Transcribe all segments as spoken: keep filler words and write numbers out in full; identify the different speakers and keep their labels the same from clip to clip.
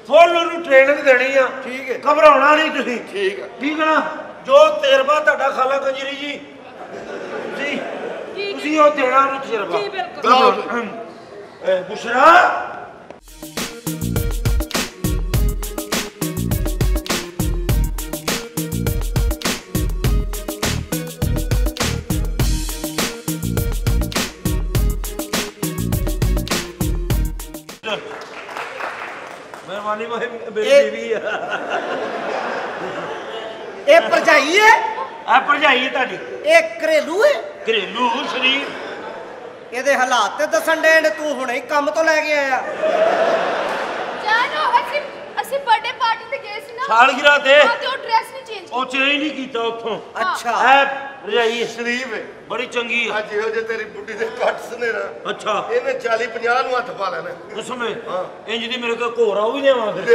Speaker 1: Full उन्होंने training देनी है।
Speaker 2: ठीक है,
Speaker 1: घबराना नहीं तुसी।
Speaker 2: ठीक है,
Speaker 1: ठीक है ना। जो तजर्बा तुहाडा खाला कंजरी जी जी तुसी वो देना उन्हें तजर्बा।
Speaker 3: जी बिल्कुल।
Speaker 1: बुशरा मेहरबानी मेरी बीवी है।
Speaker 2: ये भरजाई है?
Speaker 1: आ भरजाई है ताड़ी।
Speaker 2: ये घरेलू है?
Speaker 1: घरेलू शरीर।
Speaker 2: ਇਹਦੇ ਹਾਲਾਤ ਤੇ ਦੱਸਣ ਦੇ ਨੇ ਤੂੰ ਹੁਣੇ ਹੀ ਕੰਮ ਤੋਂ ਲੈ ਕੇ ਆਇਆ।
Speaker 3: ਜਾਨੋ ਅਸੀਂ ਅਸੀਂ ਬਰਥਡੇ ਪਾਰਟੀ ਤੇ ਗਏ ਸੀ ਨਾ
Speaker 1: ਸਾਲਗਿਰਾ ਤੇ
Speaker 3: ਹਾਂ ਤੇ ਉਹ ਡਰੈਸ ਨਹੀਂ ਚੇਂਜ
Speaker 1: ਉਹ ਚੇਂਜ ਨਹੀਂ ਕੀਤਾ ਉੱਥੋਂ।
Speaker 2: ਅੱਛਾ
Speaker 1: ਐ ਰਜਾਈ
Speaker 4: ਸ਼ਰੀਫ ਹੈ,
Speaker 1: ਬੜੀ ਚੰਗੀ ਆ।
Speaker 4: ਅੱਜ ਇਹੋ ਜੇ ਤੇਰੀ ਬੁੱਢੀ ਦੇ ਕੱਟਸ ਨੇ ਨਾ,
Speaker 1: ਅੱਛਾ
Speaker 4: ਇਹਨੇ ਚਾਲੀ ਪੰਜਾਹ ਨੂੰ ਹੱਥ ਪਾ ਲੈਣਾ।
Speaker 1: ਉਸਮੇ
Speaker 4: ਹਾਂ
Speaker 1: ਇੰਜ ਦੀ ਮੇਰੇ ਕੋਲ ਘੋਰਾ ਉਹ ਵੀ ਲਿਆਵਾਂ ਫਿਰ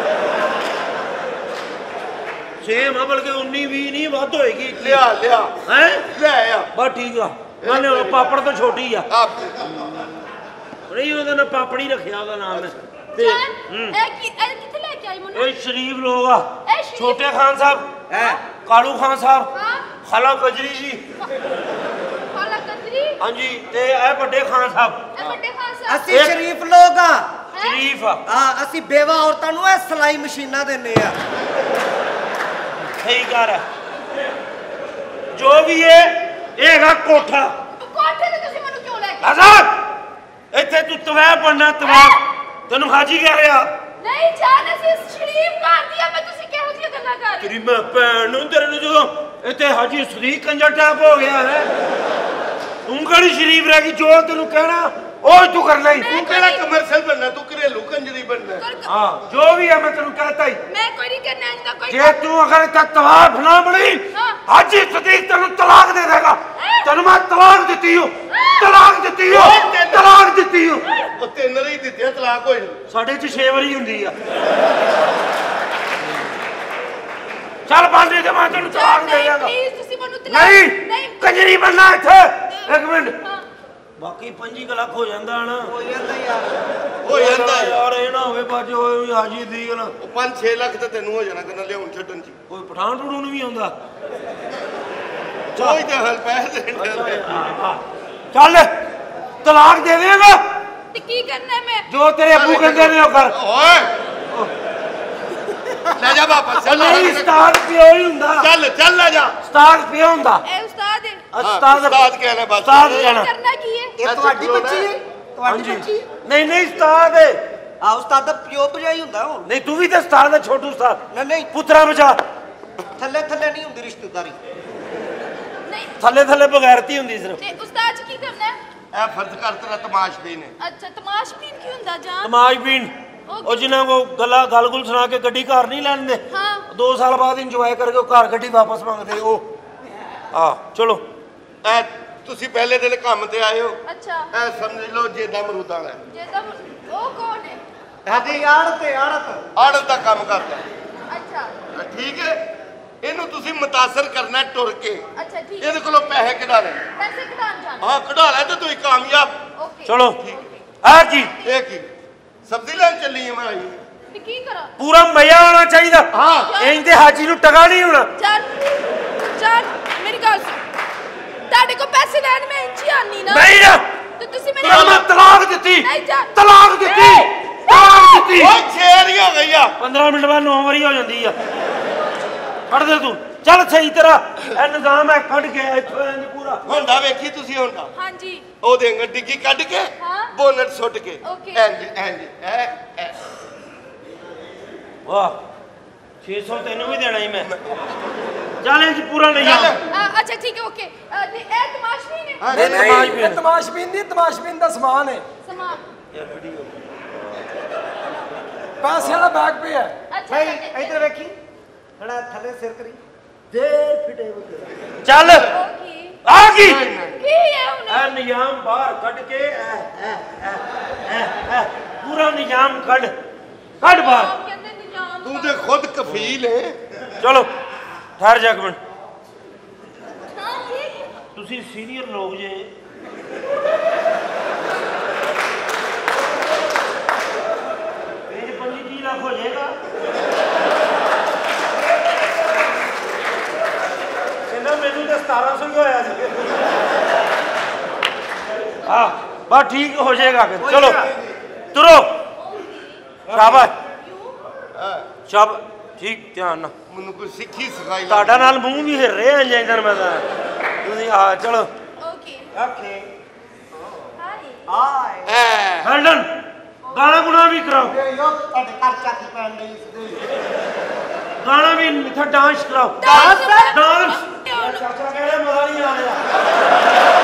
Speaker 1: ਸੇਮ ਆ ਬਲਕਿ ਉੱਨੀ ਵੀਹ ਨਹੀਂ ਵੱਧ ਹੋਏਗੀ।
Speaker 4: ਲਿਆ ਲਿਆ
Speaker 1: ਹੈ
Speaker 4: ਲੈ ਆ
Speaker 1: ਬਸ ਠੀਕ ਆ। ਉਹਨੇ ਪਾਪੜ ਤੋਂ ਛੋਟੀ ਆ
Speaker 4: ਆਪ
Speaker 1: ਨਹੀਂ ਉਹਦਾ ਨਾ ਪਾਪੜੀ ਰੱਖਿਆ ਉਹਦਾ ਨਾਮ ਹੈ ਤੇ
Speaker 3: ਇਹ ਕੀ ਇਹ ਕਿੱਥੇ ਲੈ ਕੇ ਆਈ ਮੈਨੂੰ
Speaker 1: ਇਹ ਸ਼ਰੀਫ ਲੋਕ ਆ।
Speaker 3: ਇਹ ਸ਼ਰੀਫ
Speaker 1: ਛੋਟੇ ਖਾਨ ਸਾਹਿਬ
Speaker 2: ਹੈ
Speaker 1: ਕਾਲੂ ਖਾਨ ਸਾਹਿਬ
Speaker 3: ਹਾਂ
Speaker 1: ਖਾਲਾ ਕਜਰੀ ਜੀ
Speaker 3: ਖਾਲਾ ਕੰਦਰੀ
Speaker 1: ਹਾਂਜੀ ਤੇ ਇਹ ਵੱਡੇ ਖਾਨ ਸਾਹਿਬ
Speaker 3: ਇਹ ਵੱਡੇ ਖਾਨ ਸਾਹਿਬ
Speaker 2: ਅਸੀਂ ਸ਼ਰੀਫ ਲੋਕ ਆ।
Speaker 1: ਸ਼ਰੀਫ ਆ।
Speaker 2: ਹਾਂ ਅਸੀਂ ਬੇਵਾ ਔਰਤਾਂ ਨੂੰ ਇਹ ਸਲਾਈ ਮਸ਼ੀਨਾਂ ਦਿੰਨੇ ਆ।
Speaker 1: ਸਹੀ ਕਰ ਜੋ ਵੀ ਹੈ ਇਹ ਹੈਗਾ ਕੋਠਾ।
Speaker 3: ਕੋਠੇ ਤੇ ਤੁਸੀਂ ਮੈਨੂੰ ਕਿਉਂ ਲੈ ਕੇ
Speaker 1: ਆਜ਼ਾਦ ਇੱਥੇ ਤੂੰ ਤਵੈਬ ਬਣਨਾ ਤਵੈਬ ਤੈਨੂੰ ਹਾਜੀ ਕਹਿ ਰਿਹਾ।
Speaker 3: ਨਹੀਂ ਜਾਨ ਅਸੀਂ ਸ਼ਰੀਫ ਘਰ ਦੀ ਆ ਮੈਂ ਤੁਸੀਂ ਕਿਹੋ ਜਿਹੀਆਂ ਗੱਲਾਂ ਕਰ ਰਹੇ
Speaker 1: ਤੇਰੀ ਮੈਂ ਭੈਣ ਨੂੰ ਤੇਰੇ ਨੂੰ ਜਦੋਂ ਇੱਥੇ ਹਾਜੀ ਸਦੀਕ ਕੰਜਰ ਟਾਪ ਹੋ ਗਿਆ ਹੈ ਤੂੰ ਕਿਹੜੀ ਸ਼ਰੀਫ ਰਹਿ ਗਈ। ਜੋ ਤੈਨੂੰ ਕਹਿਣਾ ਉਹ ਤੂੰ ਕਰ ਲਈ।
Speaker 4: ਤੂੰ ਕਿਹੜਾ ਕਮਰਸ਼ੀਅਲ ਬਣਨਾ, ਤੂੰ ਘਰੇਲੂ ਕੰਜਰੀ ਬਣਨਾ।
Speaker 1: ਹਾਂ ਜੋ ਵੀ ਹੈ ਮੈਂ ਤੈਨੂੰ ਕਹਤਾ ਹੀ।
Speaker 3: ਮੈਂ ਕੋਈ ਨਹੀਂ ਕਰਨਾ ਇੰਦਾ ਕੋਈ
Speaker 1: ਜੇ ਤੂੰ ਅਗਰ ਇੱਥੇ ਤਵਾਫ ਨਾ ਬਣੀ ਹਾਜੀ ਸਦੀਕ ਤੈਨੂੰ ਤਲਾਕ ਦੇ ਦੇਗਾ। ਤੈਨੂੰ ਮੈਂ ਤਲਾਕ ਦਿੱਤੀ ਹੂੰ ਤਲਾਕ ਦਿੱਤੀ ਹੂੰ ਤਲਾਕ ਦਿੱਤੀ ਹੂੰ।
Speaker 4: ਉਹ ਤਿੰਨ ਰਹੀ ਦਿੱਤੀਆਂ ਤਲਾਕ ਹੋਏ
Speaker 1: ਸਾਡੇ ਚ ਛੇ ਵਾਰੀ ਹੁੰਦੀ ਆ। ਚੱਲ ਬਾਂਦੇ ਤੇ ਮੈਂ ਤੈਨੂੰ ਤਲਾਕ ਦੇ ਦਾਂਗਾ।
Speaker 3: ਪਲੀਜ਼ ਤੁਸੀਂ ਮੈਨੂੰ ਤਲਾਕ
Speaker 1: ਨਹੀਂ ਕੰਜਰੀ ਬਣਨਾ ਇੱਥੇ। ਇੱਕ ਮਿੰਟ ਬਾਕੀ ਪੰਜੀ ਕੁ ਲੱਖ ਹੋ ਜਾਂਦਾ ਨਾ।
Speaker 2: ਹੋ ਜਾਂਦਾ ਯਾਰ
Speaker 4: ਹੋ ਜਾਂਦਾ
Speaker 1: ਯਾਰ ਇਹ ਨਾ ਹੋਵੇ ਬਾਜੇ ਹੋਏ ਹਾਜੀ ਦੀ ਗੱਲ।
Speaker 4: ਉਹ ਪੰਜ ਛੇ ਲੱਖ ਤਾਂ ਤੈਨੂੰ ਹੋ ਜਾਣਾ ਕਰਨਾ ਲਿਆਉਣ ਛੱਡਣ ਚ।
Speaker 1: ਕੋਈ ਪਠਾਨ ਟੂੜੂ ਨੂੰ ਵੀ ਆਉਂਦਾ।
Speaker 4: ਕੋਈ ਤਾਂ ਹਲ ਪੈਸੇ ਦੇਣ
Speaker 1: ਚੱਲ ਤਲਾਕ ਦੇ ਦੇਗਾ
Speaker 3: ਤੇ ਕੀ ਕਰਨਾ ਮੈਂ
Speaker 1: ਜੋ ਤੇਰੇ ਅੱਬੂ ਕਹਿੰਦੇ ਨੇ ਉਹ ਕਰ।
Speaker 4: ਓਏ ਲੈ ਜਾ ਵਾਪਸ ਚੱਲ।
Speaker 1: ਨਹੀਂ ਉਸਤਾਦ ਪਿਓ ਹੀ ਹੁੰਦਾ।
Speaker 4: ਚੱਲ ਚੱਲ ਲੈ ਜਾ।
Speaker 1: ਉਸਤਾਦ ਪਿਓ ਹੁੰਦਾ।
Speaker 3: ਇਹ ਉਸਤਾਦ ਹੈ
Speaker 1: ਉਸਤਾਦ
Speaker 4: ਉਸਤਾਦ ਕਹਿਣਾ ਬਸ।
Speaker 1: ਉਸਤਾਦ ਕਹਿਣਾ।
Speaker 3: ਕਰਨਾ ਕੀ ਹੈ?
Speaker 2: ਇਹ ਤੁਹਾਡੀ ਬੱਚੀ ਹੈ? ਤੁਹਾਡੀ ਬੱਚੀ ਹੈ?
Speaker 1: ਨਹੀਂ ਨਹੀਂ ਉਸਤਾਦ ਹੈ।
Speaker 2: ਆ ਉਸਤਾਦ ਦਾ ਪਿਓ ਭਜਾਈ ਹੁੰਦਾ ਉਹ।
Speaker 1: ਨਹੀਂ ਤੂੰ ਵੀ ਤਾਂ ਉਸਤਾਦ ਹੈ ਛੋਟੂ ਉਸਤਾਦ।
Speaker 2: ਨਹੀਂ ਨਹੀਂ
Speaker 1: ਪੁੱਤਰਾ ਬਚਾ
Speaker 2: ਥੱਲੇ ਥੱਲੇ ਨਹੀਂ ਹੁੰਦੀ ਰਿਸ਼ਤੇਦਾਰੀ।
Speaker 3: ਨਹੀਂ
Speaker 1: ਥੱਲੇ ਥੱਲੇ ਬਗੈਰਤੀ ਹੁੰਦੀ ਸਿਰਫ।
Speaker 3: ਤੇ ਉਸਤਾਦ ਜੀ ਕੀ ਕਰਨਾ ਹੈ?
Speaker 4: ਇਹ ਫਰਜ਼ ਕਰ ਤੇਰਾ ਤਮਾਸ਼ਬੀਨ ਹੈ।
Speaker 3: ਅੱਛਾ ਤਮਾਸ਼ਬੀਨ ਕੀ ਹੁੰਦਾ ਜਾਨ?
Speaker 1: ਤਮਾਸ਼ਬੀਨ ਉਹ ਜਿਨ੍ਹਾਂ ਕੋ ਗੱਲਾਂ ਗੱਲ ਗੁਲ ਸੁਣਾ ਕੇ ਗੱਡੀ ਘਰ ਨਹੀਂ ਲੈਂਦੇ।
Speaker 3: ਹਾਂ
Speaker 1: ਦੋ ਸਾਲ ਬਾਅਦ ਇੰਜੋਏ ਕਰਕੇ ਉਹ ਘਰ ਗੱਡੀ ਵਾਪਸ ਮੰਗਦੇ ਉਹ। ਆ ਚਲੋ
Speaker 4: ਇਹ ਤੁਸੀਂ ਪਹਿਲੇ ਦਿਨ ਕੰਮ ਤੇ ਆਏ ਹੋ।
Speaker 3: ਅੱਛਾ
Speaker 4: ਇਹ ਸਮਝ ਲਓ ਜੇਦਾ ਮਰੂਦਾਂ ਵਾਲਾ
Speaker 3: ਜੇ ਤਾਂ ਉਹ ਕੌਣ ਹੈ?
Speaker 2: ਸਾਡੀ ਆੜਤ ਤੇ ਆੜਤ
Speaker 4: ਆੜਤ ਦਾ ਕੰਮ ਕਰਦਾ।
Speaker 3: ਅੱਛਾ
Speaker 4: ਠੀਕ ਹੈ ਇਹਨੂੰ ਤੁਸੀਂ ਮੁਤਾਸਰ ਕਰਨਾ ਟੁਰ ਕੇ।
Speaker 3: ਅੱਛਾ ਠੀਕ
Speaker 4: ਇਹਦੇ ਕੋਲੋਂ ਪੈਸੇ ਕਢਾ ਲੈ।
Speaker 3: ਪੈਸੇ ਕਢਾਉਣ ਜਾਣਾ?
Speaker 4: ਹਾਂ ਕਢਾ ਲੈ ਤੇ ਤੁਸੀਂ ਕਾਮਯਾਬ।
Speaker 3: ਓਕੇ
Speaker 1: ਚਲੋ ਆ ਕੀ
Speaker 4: ਇਹ ਕੀ ਸਬਜ਼ੀ ਲੈਣ ਚੱਲੀ ਹੈ ਮੈਂ ਆਈ।
Speaker 3: ਤੇ ਕੀ ਕਰਾਂ?
Speaker 1: ਪੂਰਾ ਮਜ਼ਾ ਆਉਣਾ ਚਾਹੀਦਾ।
Speaker 4: ਹਾਂ
Speaker 1: ਇੰਜ ਤੇ ਹਾਜੀ ਨੂੰ ਟਗਾ ਨਹੀਂ ਹੋਣਾ।
Speaker 3: ਚੱਲ ਚੱਲ ਮੇਰੀ ਗੱਲ ਸੁਣ ਤੁਹਾਡੇ ਕੋਲ ਪੈਸੇ ਲੈਣ ਮੈਂ ਇੰਚੀ ਆਨੀ ਨਾ।
Speaker 1: ਨਹੀਂ ਨਾ
Speaker 3: ਤੇ ਤੁਸੀਂ
Speaker 1: ਤੈਨੂੰ
Speaker 3: ਮੈਨੂੰ
Speaker 1: ਮੈਂ ਤਲਾਕ ਦਿੱਤੀ।
Speaker 3: ਨਹੀਂ ਜਾ
Speaker 1: ਤਲਾਕ ਦਿੱਤੀ ਤਲਾਕ ਦਿੱਤੀ।
Speaker 4: ਉਹ ਛੇੜ ਹੋ ਗਈ ਆ।
Speaker 1: ਪੰਦਰਾਂ ਮਿੰਟ ਬਾਅਦ ਨੌ ਵਾਰੀ ਹੋ ਜਾਂਦੀ ਆ। ਕੱਢ ਦੇ ਤੂੰ ਚੱਲ ਸਹੀ ਤਰ੍ਹਾਂ ਇਹ ਨਿਜ਼ਾਮ ਹੈ ਕੱਢ ਕੇ ਇੱਥੋਂ ਇੰਜ ਪੂਰਾ
Speaker 4: ਹੁੰਦਾ ਵੇਖੀ ਤੁਸੀਂ ਹੁੰਦਾ।
Speaker 3: ਹਾਂਜੀ
Speaker 4: ਉਹਦੇ ਅੰਦਰ ਡਿੱਗੀ ਕੱਢ ਕੇ
Speaker 3: ਹਾਂ।
Speaker 4: ਬੋਨਟ ਸੁੱਟ ਕੇ
Speaker 3: ਓਕੇ।
Speaker 4: ਇੰਜ ਇੰਜ ਐ ਐ
Speaker 1: ਵਾਹ ਛੇ ਸੌ ਤੈਨੂੰ ਵੀ ਦੇਣਾ ਹੀ ਮੈਂ। ਚੱਲ ਇੰਜ ਪੂਰਾ ਨਿਜ਼ਾਮ।
Speaker 3: ਅ, ਅੱਛਾ ਠੀਕ ਹੈ ਓਕੇ ਅ, ਤੇ ਇਹ ਤਮਾਸ਼ਬੀਨ ਹੈ?
Speaker 1: ਨਹੀਂ ਨਹੀਂ
Speaker 5: ਇਹ ਤਮਾਸ਼ਬੀਨ ਨਹੀਂ ਤਮਾਸ਼ਬੀਨ ਦਾ ਸਮਾਨ ਹੈ।
Speaker 3: ਸਮਾਨ
Speaker 5: ਪੈਸੇ ਵਾਲਾ ਬੈਗ ਪਿਆ ਹੈ।
Speaker 3: ਅੱਛਾ
Speaker 2: ਨਹੀਂ
Speaker 3: ਅੱਛਾ,
Speaker 2: ਇੱਧਰ ਵੇਖੀ ਖੜਾ ਥੱਲੇ ਸਿਰ ਕਰੀ ਦੇ ਫਿਟੇ ਹੋ
Speaker 1: ਚੱਲ
Speaker 3: ਓਕੇ
Speaker 1: ਆ ਕੀ
Speaker 3: ਕੀ ਹੈ ਹੁਣ?
Speaker 1: ਇਹ ਨਿਜ਼ਾਮ ਬਾਹਰ ਕੱਢ ਕੇ ਐ ਐ ਐ ਐ ਐ ਪੂਰਾ ਨਿਜ਼ਾਮ ਕੱਢ ਕੱਢ ਬਾਹਰ।
Speaker 3: ਆਪ ਕਹਿੰਦੇ ਨਿਜ਼ਾਮ
Speaker 4: ਤੂੰ ਤੇ ਖੁਦ ਕਫੀਲ ਹੈ।
Speaker 1: ਚਲੋ ਠਹਿਰ ਜਾ ਇੱਕ ਮਿੰਟ।
Speaker 3: ਹਾਂ ਠੀਕ ਹੈ।
Speaker 1: ਤੁਸੀਂ ਸੀਨੀਅਰ ਲੋਕ ਜੇ ਇਹ ਪੰਜੀ ਤੀਹ ਲੱਖ ਹੋ ਜਾਏਗਾ
Speaker 2: ਕਹਿੰਦਾ ਮੈਨੂੰ ਤਾਂ ਸਤਾਰਾਂ ਸੌ ਹੀ ਹੋਇਆ ਸੀ
Speaker 1: हाँ बस ठीक हो जाएगा फिर चलो तुरो शाबाश शाब ठीक ध्यान ना
Speaker 4: ਮੈਨੂੰ ਕੋਈ ਸਿੱਖੀ ਸਿਖਾਈ
Speaker 1: ਤੁਹਾਡਾ ਨਾਲ ਮੂੰਹ ਵੀ ਹਿਰ ਰਿਹਾ ਇੰਜ ਇੰਦਰ ਮੈਂ ਤਾਂ ਤੁਸੀਂ ਆ ਚਲੋ
Speaker 3: ओके
Speaker 2: ਓਕੇ
Speaker 3: हाय
Speaker 2: ਹਾਏ
Speaker 4: ਐ
Speaker 1: ਹੈਲਡਨ ਗਾਣਾ ਗੁਣਾ ਵੀ ਕਰਾਓ
Speaker 2: ਤੁਹਾਡੇ ਘਰ ਚਾਕੀ ਪੈਣ ਲਈ
Speaker 1: ਗਾਣਾ ਵੀ ਇੱਥੇ ਡਾਂਸ ਕਰਾਓ
Speaker 3: डांस
Speaker 1: ਡਾਂਸ ਚਾਚਾ ਕਹਿੰਦਾ ਮਜ਼ਾ ਨਹੀਂ ਆ ਰਿਹਾ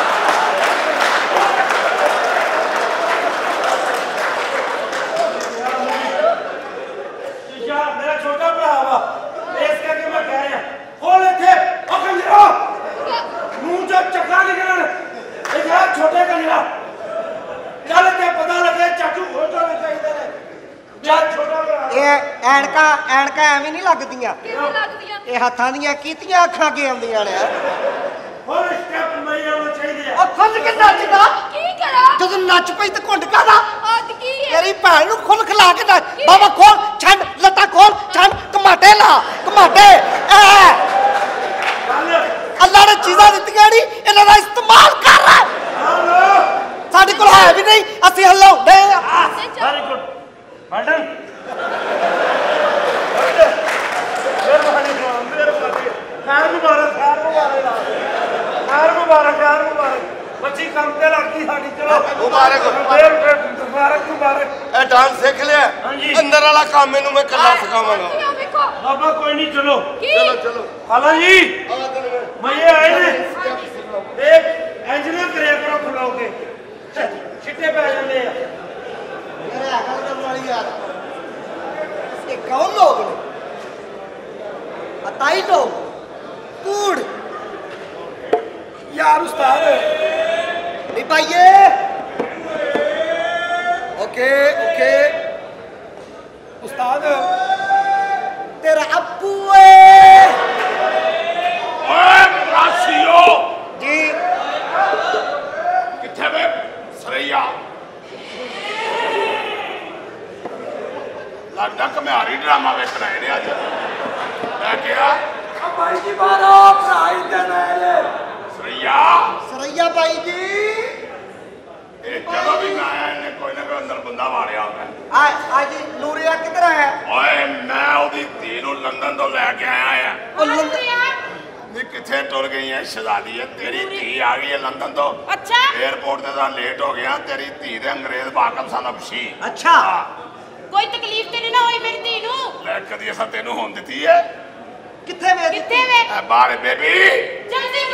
Speaker 1: ਯਾਰ ਮੇਰਾ ਛੋਟਾ ਭਰਾ ਵਾ ਇਸ ਕਰਕੇ ਮੈਂ ਕਹਿ ਰਿਹਾ ਖੋਲ ਇੱਥੇ ਉਹ ਕੰਜਰਾ ਮੂੰਹ ਚੋਂ ਚੱਕਾ ਨਿਕਲਣ ਇਹ ਜਿਹੜਾ ਛੋਟੇ ਕੰਜਰਾ ਚੱਲ ਇੱਥੇ ਪਤਾ ਲੱਗੇ ਚਾਚੂ ਹੋ ਜਾਣੇ ਚਾਹੀਦੇ ਨੇ ਜਦ ਛੋਟਾ ਭਰਾ
Speaker 2: ਇਹ ਐਨਕਾ ਐਨਕਾ ਐਵੇਂ ਨਹੀਂ ਲੱਗਦੀਆਂ
Speaker 3: कितनी लगती है
Speaker 2: ਇਹ ਹੱਥਾਂ ਦੀਆਂ ਕੀਤੀਆਂ ਅੱਖਾਂ ਅੱਗੇ ਆਉਂਦੀਆਂ ਨੇ
Speaker 1: ਹੋਰ ਸਟੈਪ ਨਹੀਂ ਆਉਣਾ ਚਾਹੀਦੇ
Speaker 2: ਉਹ ਖੁੱਲ ਕੇ ਨੱਚਦਾ
Speaker 3: की करा
Speaker 2: ਜਦੋਂ ਨੱਚ ਪਈ ਤੇ ਘੁੰਡ ਕਾਦਾ
Speaker 3: आज की है
Speaker 2: ਤੇਰੀ ਭੈਣ ਨੂੰ ਖੁੱਲ ਖਲਾ ਕੇ ਨੱਚ ਬਾਬਾ ਖੋਲ ਛੱਡ ਲੱਤਾਂ ਖੋਲ ਛੱਡ ਕਮਾਟੇ ਲਾ ਕਮਾਟੇ ਐ
Speaker 1: ਚੱਲ
Speaker 2: ਅੱਲਾ ਨੇ ਚੀਜ਼ਾਂ ਦਿੱਤੀਆਂ ਨਹੀਂ ਇਹਨਾਂ ਦਾ ਇਸਤੇਮਾਲ ਕਰ
Speaker 1: ਹਲੋ
Speaker 2: ਸਾਡੇ ਕੋਲ ਹੈ ਵੀ ਨਹੀਂ ਅਸੀਂ ਹਲਾਉਂਦੇ ਆ
Speaker 1: ਵੈਰੀ ਗੁੱਡ ਹੈਲਡਨ ਮਿਹਰਬਾਨੀ ਜਨਾਬ ਮਿਹਰਬਾਨੀ ਖੈਰ ਮੁਬਾਰਕ ਖੈਰ ਮੁਬਾਰਕ ਖੈਰ ਮੁਬਾਰਕ ਖੈਰ ਮੁਬਾਰਕ ਬੱਚੀ ਕੰਮ ਤੇ ਲੱਗਦੀ ਸਾਡੀ ਚਲੋ
Speaker 4: ਮੁਬਾਰਕ।
Speaker 1: ਫੇਰ ਮੁਬਾਰਕ ਮੁਬਾਰਕ
Speaker 4: ਇਹ ਡਾਂਸ ਸਿੱਖ ਲਿਆ
Speaker 1: ਹਾਂਜੀ।
Speaker 4: ਅੰਦਰ ਵਾਲਾ ਕੰਮ ਇਹਨੂੰ ਮੈਂ ਕੱਲਾ ਸਿਖਾਵਾਂਗਾ
Speaker 3: ये देखो
Speaker 1: ਬਾਬਾ ਕੋਈ ਨਹੀਂ ਚਲੋ
Speaker 3: की
Speaker 4: ਚਲੋ ਚਲੋ
Speaker 1: ਹਾਲਾ ਜੀ
Speaker 4: ਆ ਤੈਨੂੰ ਮੈਂ
Speaker 1: ਮੈਂ ਆਏ ਨੇ ਇਹ ਇੰਜੀਨੀਅਰ ਕਰਿਆ ਕਰੋ ਖੜਾਓ ਕੇ ਛਿੱਟੇ ਪੈ ਜਾਂਦੇ ਆ
Speaker 2: ਮੇਰਾ ਗੱਲ ਕਰਨ ਵਾਲੀ ਯਾਰ ਇਹ ਕੌਣ ਲੋਕ ਨੇ ਅਤਾਈ ਲੋਕ ਕੂੜ
Speaker 5: यार उस्ताद
Speaker 2: ਨਹੀਂ ਪਾਈਏ
Speaker 5: ओके ओके उस्ताद
Speaker 2: ਤੇਰਾ ਅੱਬੂ ਏ
Speaker 6: ਓਏ ਰਾਸੀਓ
Speaker 2: ਜੀ
Speaker 6: ਕਿੱਥੇ ਵੇ ਸਰਈਆ ਲੱਗਦਾ ਕਮਿਆਰੀ ਡਰਾਮਾ ਵੇਖਣਾ ਇਹਨੇ ਅੱਜ ਮੈਂ ਕਿਹਾ
Speaker 5: भाई जी मारो पढ़ाई देना है
Speaker 6: ਸਰਈਆ
Speaker 2: ਸਰਈਆ ਬਾਈ ਜੀ
Speaker 6: ਇਹ ਜਦੋਂ ਵੀ ਗਾਇਆ ਇਹਨੇ ਕੋਈ ਨਾ ਕੋਈ ਅੰਦਰ ਬੰਦਾ ਵਾੜਿਆ ਹੁੰਦਾ
Speaker 2: ਆ ਅੱਜ ਨੂਰੀਆ ਕਿੱਧਰ ਹੈ
Speaker 6: ਓਏ ਮੈਂ ਉਹਦੀ ਧੀ ਨੂੰ ਲੰਡਨ ਤੋਂ ਲੈ ਕੇ ਆਇਆ ਆ
Speaker 2: ਉਹ ਲੰਦ-
Speaker 6: ਨੀ ਕਿੱਥੇ ਟੁਰ ਗਈ ਐ ਸ਼ਹਜ਼ਾਦੀ ਐ ਤੇਰੀ ਧੀ ਆ ਗਈ ਐ ਲੰਡਨ ਤੋਂ
Speaker 3: अच्छा
Speaker 6: 에어ਪੋਰਟ ਤੇ ਤਾਂ ਲੇਟ ਹੋ ਗਿਆ ਤੇਰੀ ਧੀ ਦੇ ਅੰਗਰੇਜ਼ ਬਾਕਮ ਸਨ ਅਬਸ਼ੀ
Speaker 2: ਅੱਛਾ
Speaker 3: कोई तकलीफ ते नहीं ना हुई मेरी धी नू
Speaker 6: ਲੈ ਕਦੀ ਅਸਾਂ ਤੈਨੂੰ ਹੁਣ ਦਿੱਤੀ ਐ
Speaker 2: ਕਿੱਥੇ ਵੇ
Speaker 3: किथे वे
Speaker 6: ਐ ਬਾਹਰ ਬੇਬੀ
Speaker 3: जल्दी